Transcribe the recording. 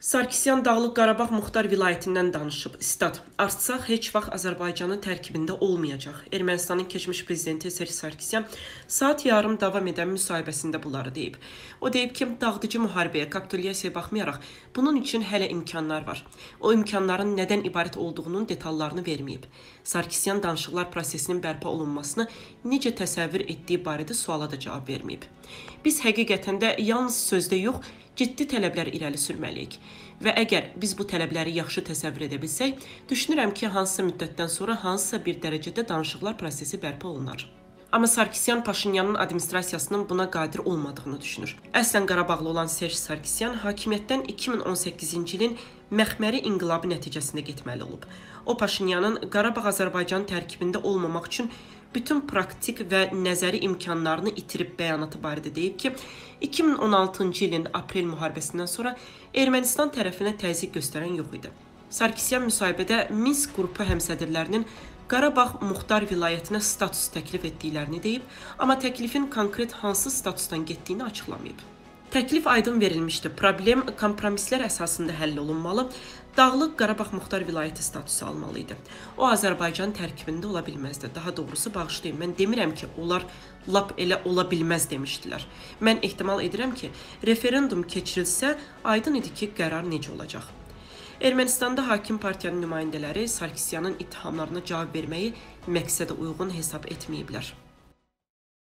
Sarkisyan Dağlıq Qarabağ Muxtar Vilayətindən danışıb. Stat: Artsaq heç vaxt Azərbaycanın tərkibində olmayacaq. Ermənistanın keçmiş prezidenti Serj Sarkisyan saat yarım davam edən müsahibəsində bunları deyib. O deyib ki, dağıdıcı müharibəyə, kapitulyasiyaya baxmayaraq bunun üçün hələ imkanlar var. O imkanların nədən ibarət olduğunun detallarını verməyib. Sarkisyan danışıqlar prosesinin bərpa olunmasını necə təsəvvür etdiyi barədə suala da cavab verməyib. Biz həqiqətən də yalnız sözdə yox, ciddi tələblər irəli sürməliyik. Və əgər biz bu tələbləri yaxşı təsəvvür edə bilsək, düşünürəm ki, hansısa müddətdən sonra hansısa bir dərəcədə danışıqlar prosesi bərpa olunar. Amma Sarkisyan Paşinyanın administrasiyasının buna qadir olmadığını düşünür. Əslən Qarabağlı olan Serj Sarkisyan hakimiyyətdən 2018-ci ilin məxməri inqilabı nəticəsində getməli olub. O Paşinyanın Qarabağ Azərbaycan tərkibində olmamaq üçün bütün praktik və nəzəri imkanlarını itirib bəyanatı barədə deyib ki, 2016-cı ilin aprel müharibəsindən sonra Ermənistan tərəfinə təzyiq göstərən yox idi. Sarkisyan müsahibədə Minsk qrupu həmsədrlərinin Qarabağ Muxtar Vilayətinə status təklif etdiklərini deyib, amma təklifin konkret hansı statusdan getdiyini açıqlamayıb. Təklif aydın verilmişdi. Problem kompromislər əsasında həll olunmalı, Dağlıq Qarabağ Muxtar Vilayəti statusu almalı idi. O, Azərbaycan tərkibində ola bilməzdi. Daha doğrusu bağışlayın, mən demirəm ki, onlar lap elə ola bilməz demişdilər. Mən ehtimal edirəm ki, referendum keçirilsə, aydın idi ki, qərar necə olacaq. Ermənistanda hakim partiyanın nümayəndələri Sarkisyanın ittihamlarına cavab verməyi məqsədə uyğun hesab etməyiblər.